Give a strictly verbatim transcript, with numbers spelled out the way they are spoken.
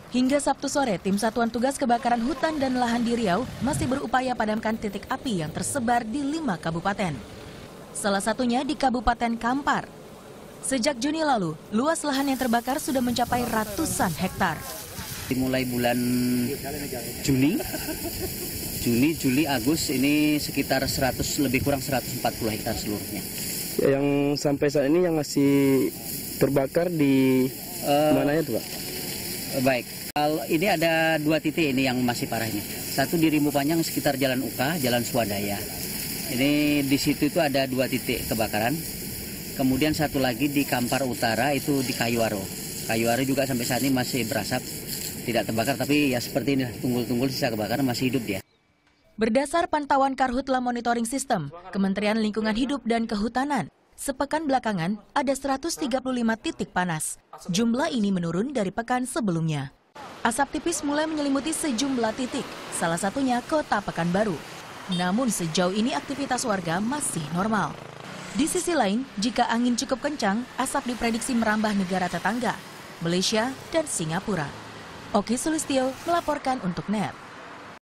Hingga Sabtu sore, tim Satuan Tugas Kebakaran Hutan dan Lahan di Riau masih berupaya padamkan titik api yang tersebar di lima kabupaten. Salah satunya di Kabupaten Kampar. Sejak Juni lalu, luas lahan yang terbakar sudah mencapai ratusan hektar. Mulai bulan Juni, Juni, Juli, Agustus ini sekitar seratus, lebih kurang seratus empat puluh hektar seluruhnya. Yang sampai saat ini yang masih terbakar di uh, mananya tuh Pak? Baik, ini ada dua titik ini yang masih parah ini. Satu di Rimbu Panjang sekitar Jalan Uka, Jalan Swadaya. Ini di situ itu ada dua titik kebakaran. Kemudian satu lagi di Kampar Utara itu di Kayuaro. Kayuaro juga sampai saat ini masih berasap, tidak terbakar, tapi ya seperti ini, tunggul-tunggul sisa kebakaran masih hidup dia. Berdasar pantauan Karhutla Monitoring System, Kementerian Lingkungan Hidup dan Kehutanan, sepekan belakangan ada seratus tiga puluh lima titik panas. Jumlah ini menurun dari pekan sebelumnya. Asap tipis mulai menyelimuti sejumlah titik, salah satunya Kota Pekanbaru. Namun sejauh ini aktivitas warga masih normal. Di sisi lain, jika angin cukup kencang, asap diprediksi merambah negara tetangga, Malaysia dan Singapura. Oki Sulistyo melaporkan untuk N E T.